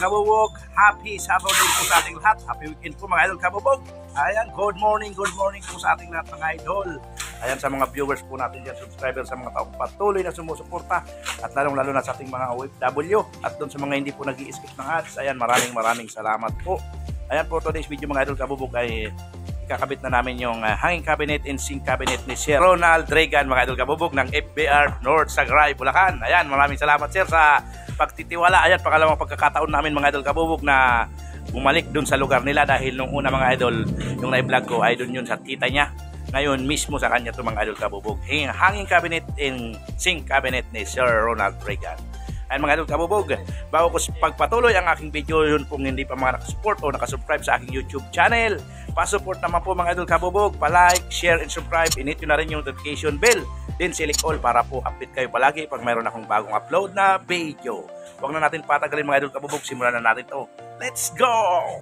Kabubog. Happy Saturday po sa ating lahat. Happy weekend po mga idol Kabubog. Ayan, good morning po sa ating lahat mga idol. Ayan, sa mga viewers po natin dyan, subscribers, sa mga taong patuloy na sumusuporta at lalong-lalo na sa ating mga OFW at doon sa mga hindi po nag-i-skip ng ads. Ayan, maraming salamat po. Ayan po, today's video mga idol Kabubog ay ikakabit na namin yung hanging cabinet and sink cabinet ni Sir Ronald Regan mga idol Kabubog ng FBR North Sagray, Bulacan. Ayan, maraming salamat sir sa pagtitiwala. Ayan, pangalawang pagkakataon namin mga idol Kabubog na bumalik dun sa lugar nila dahil nung una mga idol, yung na-vlog ko ay dun yun sa tita niya. Ngayon mismo sa kanya ito mga idol Kabubog. Hanging cabinet and sink cabinet ni Sir Ronald Regan. Ayan mga idol Kabubog, bago ko pagpatuloy ang aking video, yun kung hindi pa mga nakasupport o nakasubscribe sa aking YouTube channel, pasupport naman po mga idol Kabubog, pa-like, share, and subscribe. Init nyo na rin yung notification bell, then select all para po update kayo palagi pag mayroon akong bagong upload na video. Huwag na natin patagalin mga idol Kabubog, simulan na natin to. Let's go!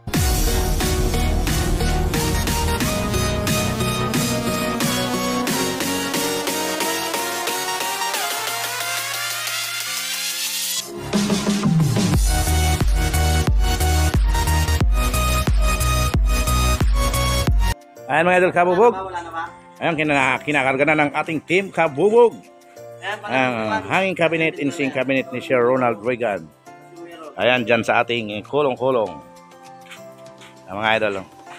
Ayan mga idol Kabubog. Ayan, kinakarga na ng ating team Kabubog ang hanging cabinet and sink cabinet ni Sir Ronald Regan. Ayan, dyan sa ating kulong-kulong. Mga idol.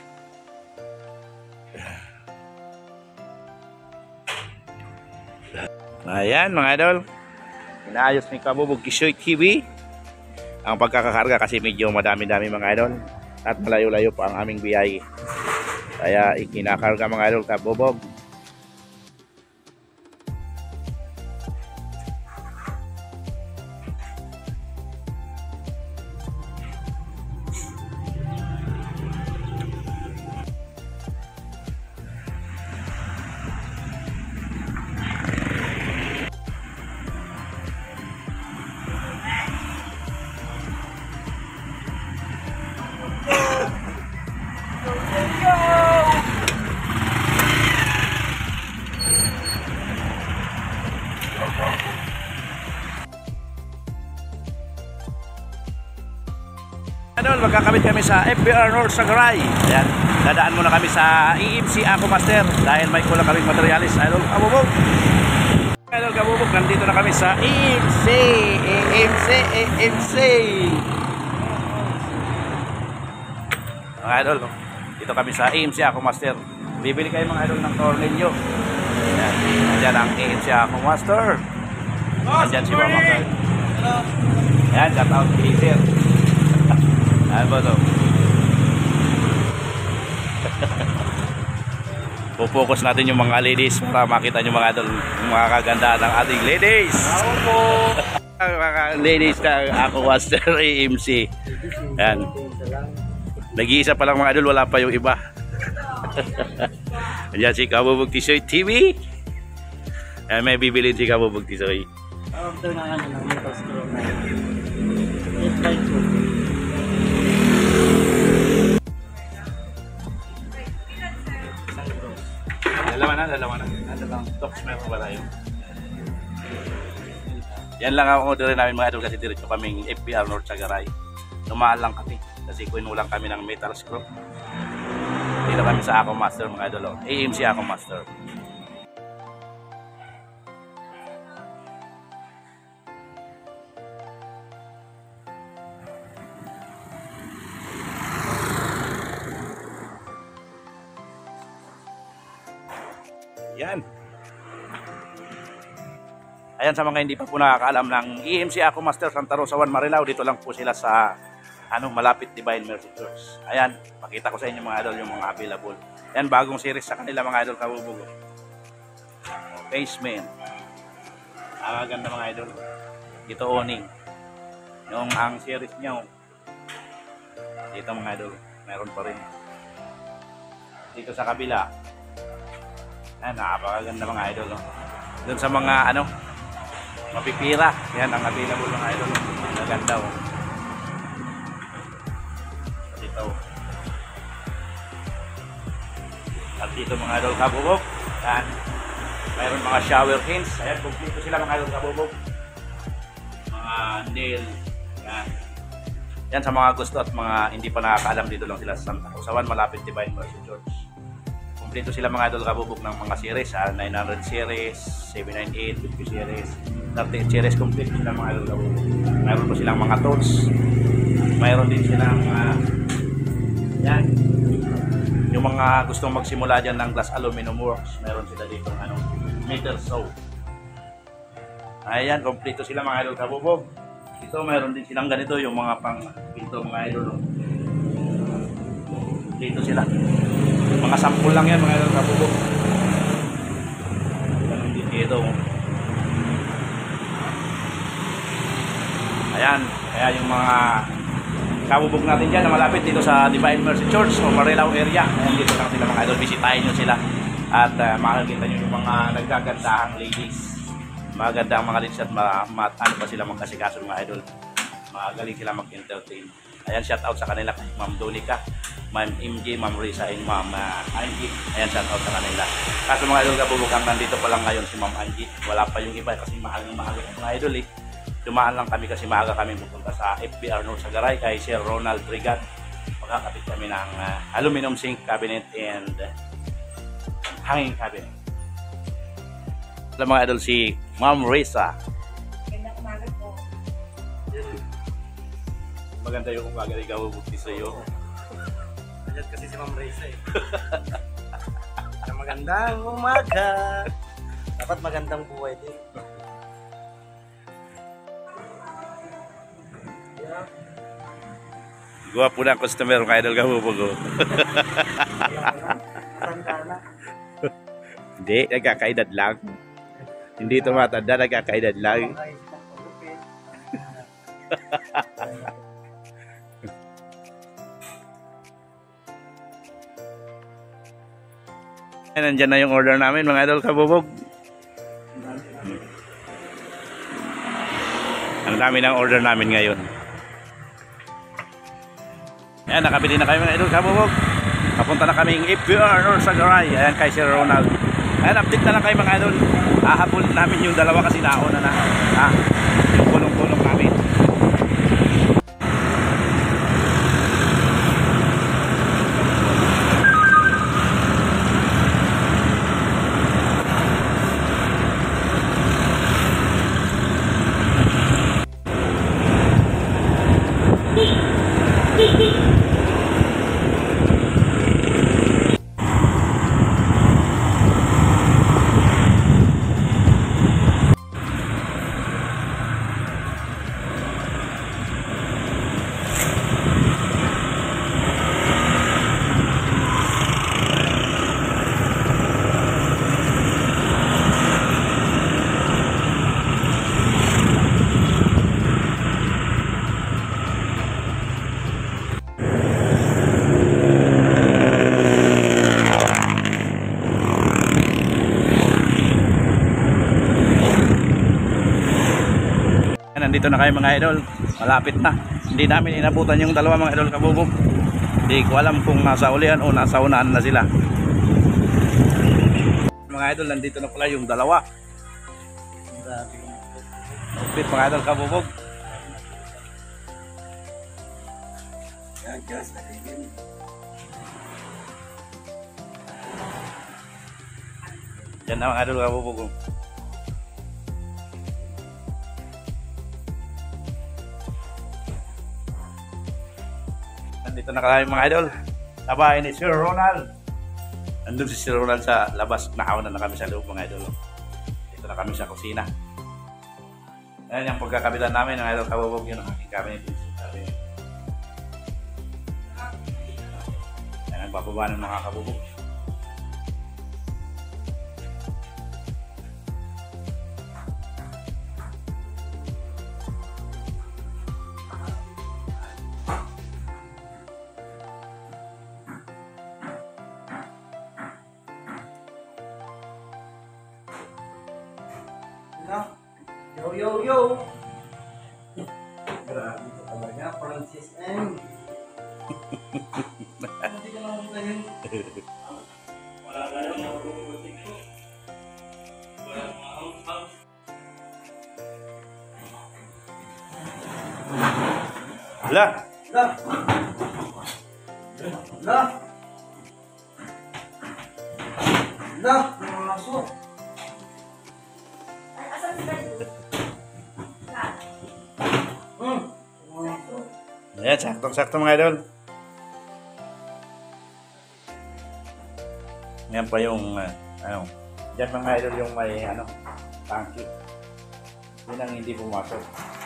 Ayan mga idol. Inaayos ni Kabubog Kisoy TV ang pagkakakarga kasi medyo madami-dami mga idol. At malayo-layo pa ang aming biyahe. Kaya ikinakarga mga idol Kabubog. Idol, magkakabit kami sa FBR North Sagray. Ayan, dadaan muna kami sa EMC Ako Master dahil may kulang kaming materialis. Idol Kabubog. Idol Kabubog, nandito na kami sa EMC. Mga idol, dito kami sa EMC Ako Master. Bibili kayo mga idol ng tornilyo. Ayan, andyan ang EMC Ako Master. Andyan si Mama Carl. Ayan, shout out kay Sir. Ayan po ito. Pupokus natin yung mga ladies para makita nyo mga idol, mga kagandaan ng ating ladies. Mga ladies na Ako Master EMC. Ayan. Nag-iisa pa lang mga idol, wala pa yung iba. Ayan si Kabubog Tisoy TV. Ayan, may bibilin si Kabubog Tisoy. Ito na ano ng metal screw na 8x2. Dalawa na. Dalawang tops meron ba tayo? Yan lang ang order namin mga idol kasi diretso kaming FBR North Sagray. Lumaan lang kami kasi kinulang kami ng metal screw. Dito kami sa Ako Master mga idol. AMC Ako Master. Yan. Ayan, sa mga hindi pa po nakakaalam ng EMC Ako Master Santa Rosa 1 Marilao, dito lang po sila sa malapit Divine Mercy Church. Ayan, pakita ko sa inyo mga idol yung mga available. Ayan, bagong series sa kanila mga idol Kabubog. Basement. Ganda mga idol. Dito awning. Yung ang series niya. Dito mga idol, meron pa rin. Dito sa kabila. Ayan, napakaganda mga idol. Doon sa mga mapipira. Yan ang available mga idol. Maganda oh. Dito. At dito mga idol Kabubog. Yan. Mayroon mga shower hints. Ayan, dito sila mga idol Kabubog. Mga nail. Yan. Yan sa mga gusto at mga hindi pa nakakaalam, dito lang sila sa Santa Rosawan, malapit Divine Mercy Church. Kumpleto sila mga idol kabubog ng mga series, 900 series, 798, 50 series, 38 series, kumpleto sila mga idol kabubog. Mayroon pa silang mga tools, mayroon din silang yan, yung mga gustong magsimula dyan ng glass aluminum works, mayroon sila dito meter saw. Ayan, kumpleto sila mga idol kabubog. Ito, mayroon din silang ganito, yung mga pang pinto mga idol. Dito sila. Mga sample lang yan mga idol kabubog. Ganun din dito. Ayan, kaya yung mga kabubog natin dyan na malapit dito sa Divine Mercy Church o Marilao area. Ayan, dito lang sila mga idol. Bisitahin nyo sila. At makikita nyo yung mga nagagandahang ladies. Maganda ang mga ladies at ano pa sila magkasikaso mga idol. Magaling sila mag-entertain. Ayan, shout out sa kanila kay Ma'am Donica, Ma'am MJ, Ma'am Risa, and Ma'am Angie. Ayan, shout out sa kanila. Kaso mga idol kabubog, nandito pa lang ngayon si Ma'am Angie. Wala pa yung iba kasi maaga mga idol eh. Dumaan lang kami kasi maaga kami pupunta sa FBR North Sagaray kay Sir Ronald Trigat. Magkakapit kami ng aluminum sink cabinet and hanging cabinet. Alam mga idol, si Ma'am Risa. Maganda yung umaga na ikaw bukti sa iyo. Nandiyan kasi si Ma'am Risa eh. Magandang umaga. Dapat magandang buhay din. Gwapo na ang customer mga idol kabubog. Matanda na. Hindi, nagkakaedad lang. Hindi tumatanda, nagkakaedad lang. Nandyan na yung order namin mga idol kabubog. Ang dami ng order namin ngayon. Ayan, nakabili na kayo mga idol kabubog. Kapunta na kaming FBR North Sagaray. Ayan kay Sir Ronald. Ayan, update na lang kayo mga idol. Hahabol namin yung dalawa kasi nauna na. Yung kulong-kulong namin. Nandito na kayo mga idol, malapit na. Hindi namin inabutan yung dalawa mga idol kabubog. Hindi ko alam kung nasa ulihan o nasa unahan na sila. Mga idol, nandito na pala yung dalawa. Upit mga idol kabubog. Yan na mga idol kabubog. Nandito na kami mga idol. Tabahin ni Sir Ronald. Nandun si Sir Ronald sa labas. Nakauna na kami sa loob mga idol. Dito na kami sa kusina. Ayan yung pagkakabilan namin ng idol kabubog. Yun ang aking cabinet. Ayan, nagbababa ng mga kabubog. Yo, yo, yo! Grabe ito talaga, Francis M. Hindi ka lang mutahin. Wala ka lang mabubutik ko. Wala ka house. Hala! La! La! La! Mga aso! Ayan, saktong-sakto mga idol. Yan pa yung, ano, dyan mga idol yung may, ano, tangki. Yun ang hindi pumasok.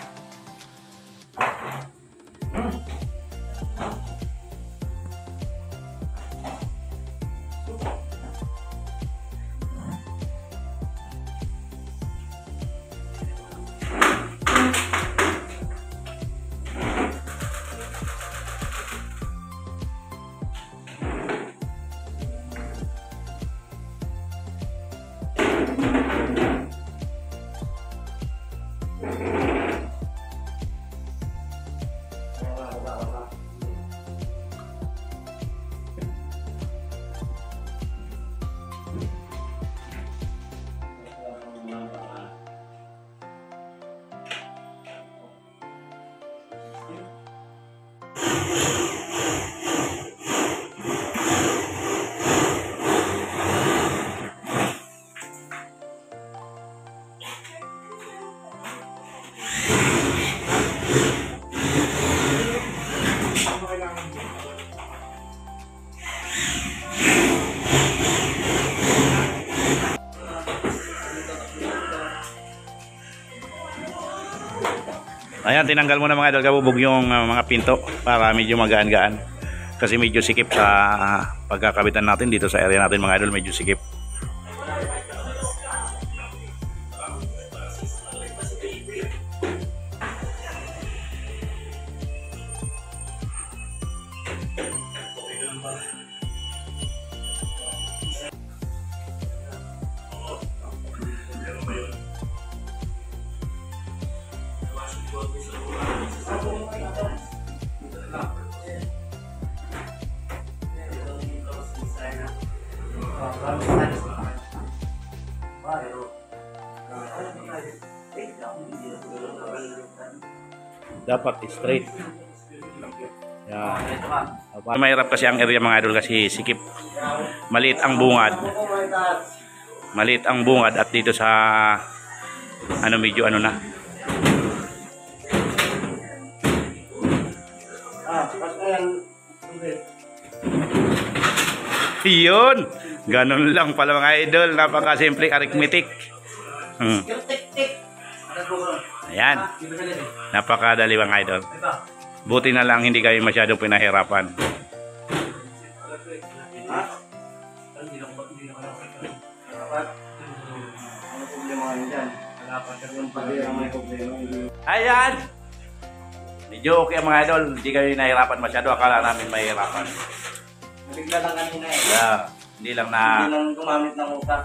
Ayan, tinanggal mo na mga idol kabubog yung mga pinto para medyo magaan-gaan. Kasi medyo sikip sa pagkakabitan natin dito sa area natin mga idol, medyo sikip. Dapat straight. Yan. Mahirap kasi ang area mga idol kasi sikip. Maliit ang bungad. Maliit ang bungad at dito sa ano medyo ano na. Yun. Ganun lang pala mga idol. Napakasimple arithmetic. Ayan. Napakadali mga idol. Buti na lang hindi kayo masyadong pinahirapan. Ayan. Medyo okay mga idol. Hindi kayo nahirapan masyado. Akala namin mahirapan. Nabigla lang kanina eh. Yeah. Hindi lang gumamit ng utak.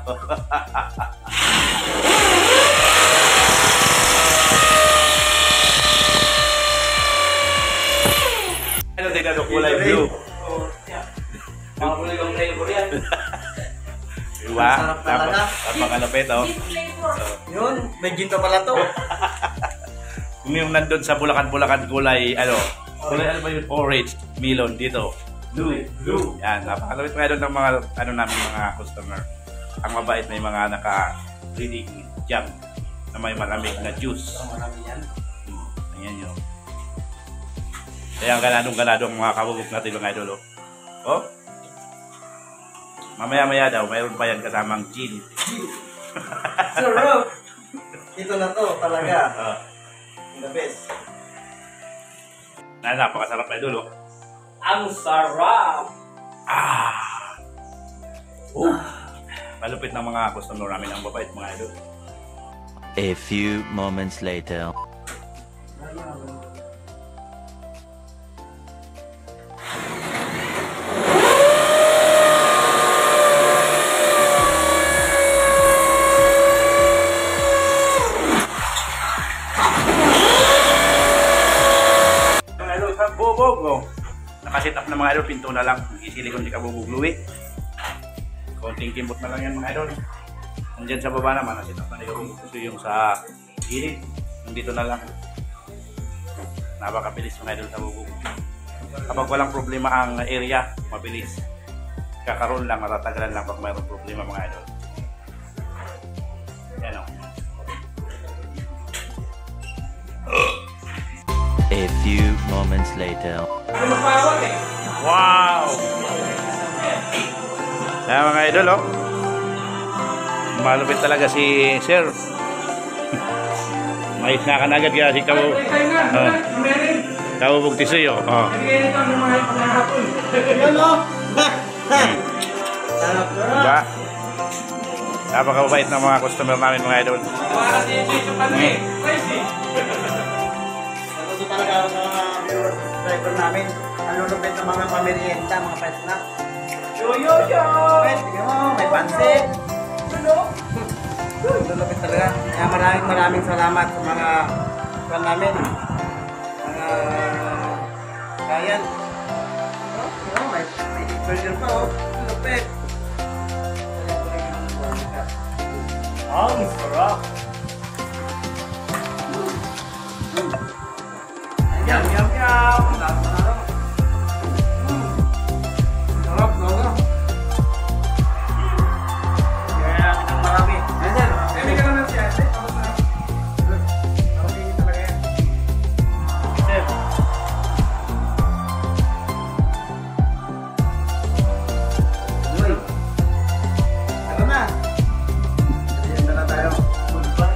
Ano din na kulay blue? Mga kulay yung flavor yan. Diba? Sarap talaga. Napakalapit oh. Yun, may ginto pala to. Kung yung nandun sa Bulacan kulay, ano ba yun? Orange, melon dito. Blue. Yan, napakalapit mga doon ng mga, ano namin mga customer. Ang mabait, may mga naka-reading jam na may malamig na juice. Ayan yun. Kaya ang ganadong-ganado ang mga kabubok natin mga idol. Oh? Mamaya-maya daw, mayroon pa yan kasamang gin. Sarap! Ito na to talaga. The best. Napakasarap mga idol. Ang sarap! Malupit ng mga customer namin ang babait mga idol. A few moments later. Bubog, nakasit up na mga idol, pinto na lang. Isilikon di ka bubugluwi. Konting kimbot na lang yan mga idol. Nandiyan sa baba naman, nasit up na yung gusto yung sa gilid. Nandito na lang. Napakabilis mga idol sa bubog. Kapag walang problema ang area, mabilis. Kakaroon lang, matatagalan lang pag mayroong problema mga idol. Yan o. A few moments later. Wow! Ayan mga idol, oh. Malupit talaga si Sir. May snakan agad kaya si Kabo. Kabo Bugtisoy, oh. Diba? Napakabait ng mga customer namin mga idol. Saludo talaga ako sa mga viewers, subscriber namin. Ang lulupit ng mga pamerienda, mga pet snack. Pet, tingnan mo, may pansit. Lulupit talaga. Kaya maraming salamat sa mga fan namin. Mga kayan. May burger pa, oh. Lulupit. Ang sarap. Yum, yum, yum. Sarap, sarap. Kaya ang marami. Hindi ka naman siya. Ako din talaga yan. Sir. Uy. Tara na. Ayan na tayo. Goodbye.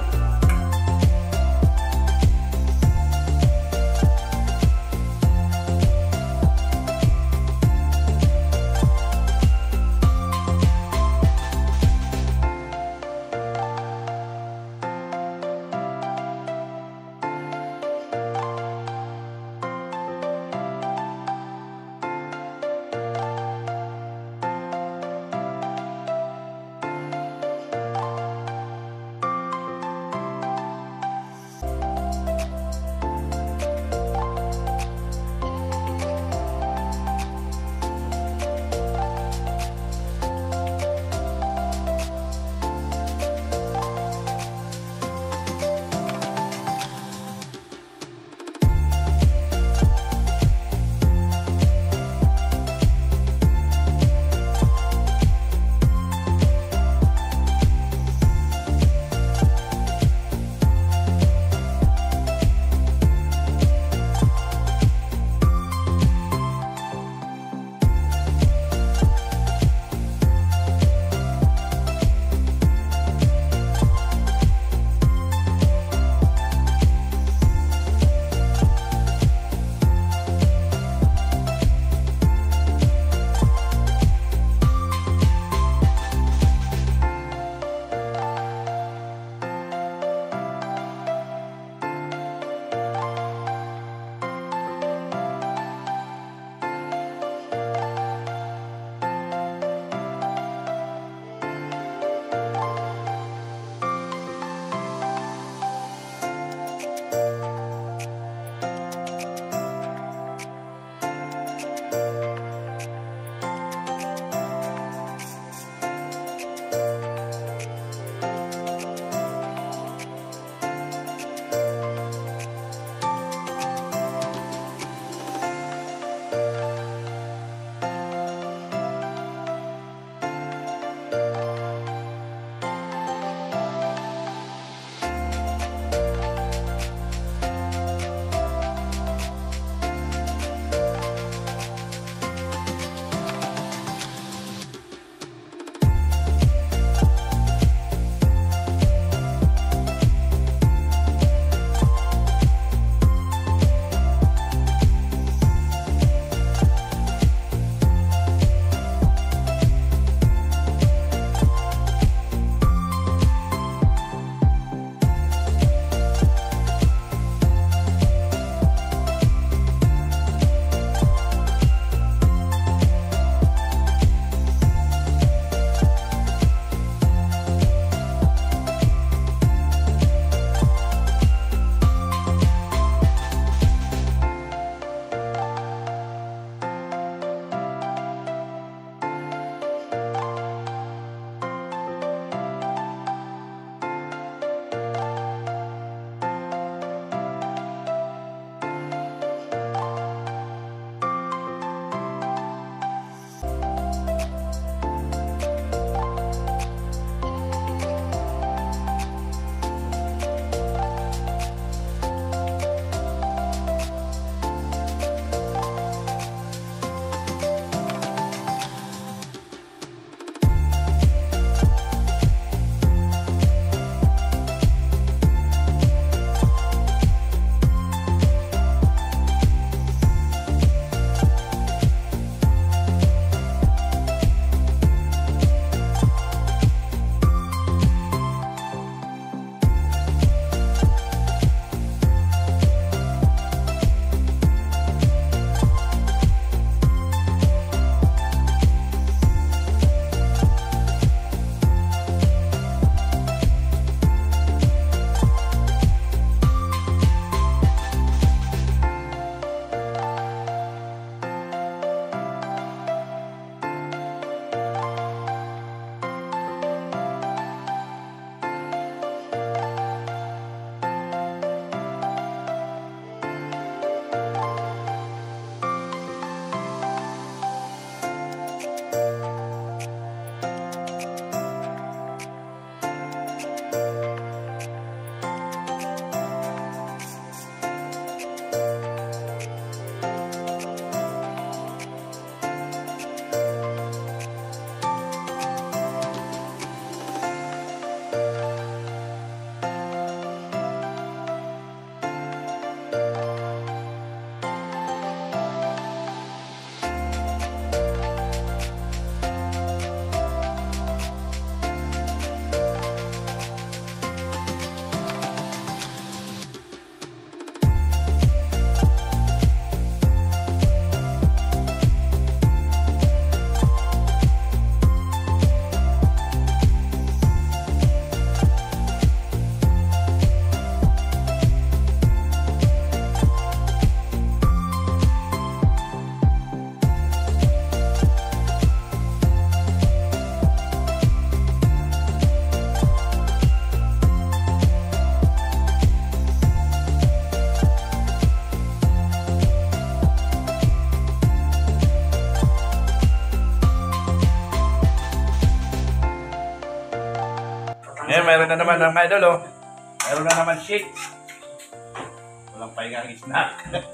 mayroon na naman mga idol, oh. Mayroon na naman shake. Walang pahingang snack.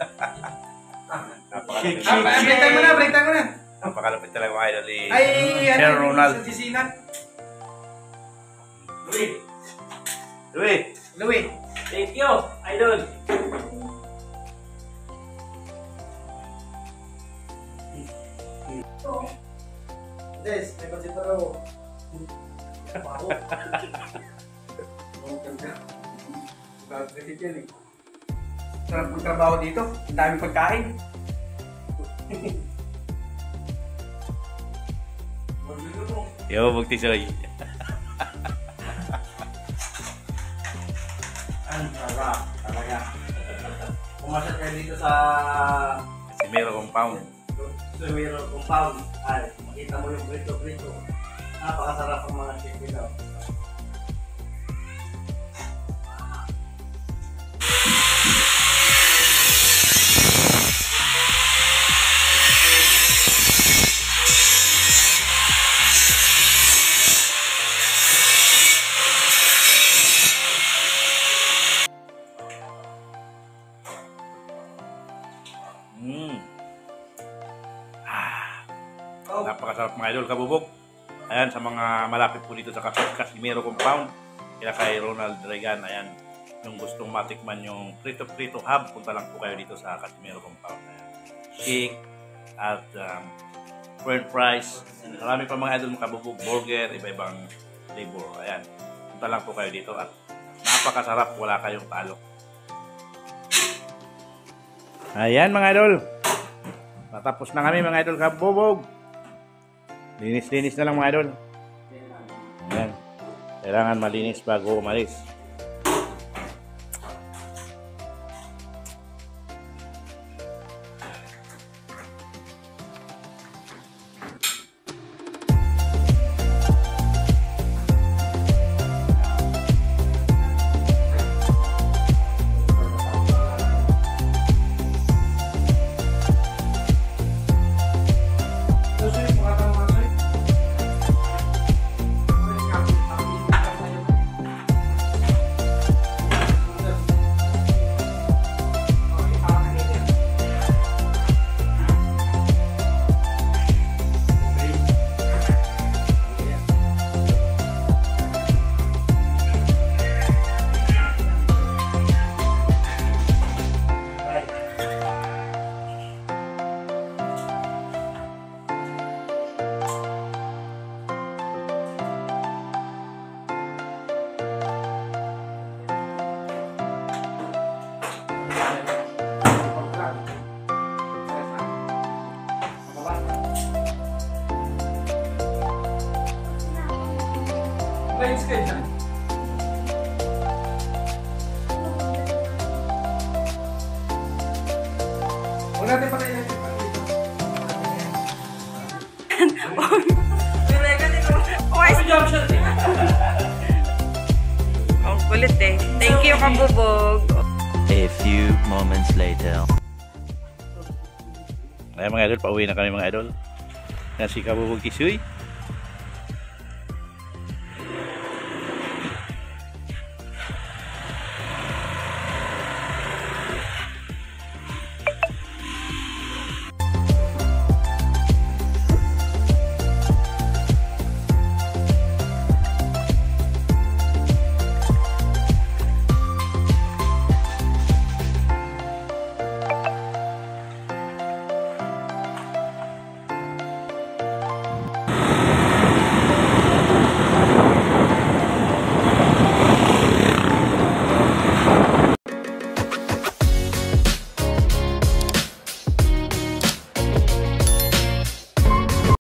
Break time mo na, break time mo na. Napakalapit talaga mga idol ni Ay, Sir Ronald. Sa sisinan. Louie. Louie. Thank you, idol. Des, may pansit pa raw. Sarap magtrabaho dito. Ang daming pagkain. Yo, magtisoy. Ang sarap talaga. Pumasok kayo dito sa Casimiro Compound. Sumiro Compound. Ay, makita mo yung prito-prito. Napakasarap ang mga chicken daw. Napakasarap mga idol, kabubog. Ayan, sa mga malapit po dito sa Casimiro Compound, kaya kay Ronald Regan, ayan, yung gustong matikman yung prito-prito hub, punta lang po kayo dito sa Casimiro Compound. Ayan. Shake at french fries, marami pa mga idol, kabubog, burger, iba-ibang flavor. Ayan, punta lang po kayo dito at napakasarap, wala kayong talo. Ayan mga idol, natapos na kami mga idol, kabubog. Linis-linis na lang mga idol. Ayan. Kailangan malinis bago umalis. Lines kayo dyan. Huwag natin pa tayo natin pa dito. Ang kulit eh. Thank you, kabubog. A few moments later. Ayan mga idol, pauwi na kami mga idol. Yan si Kabubog Kisoy.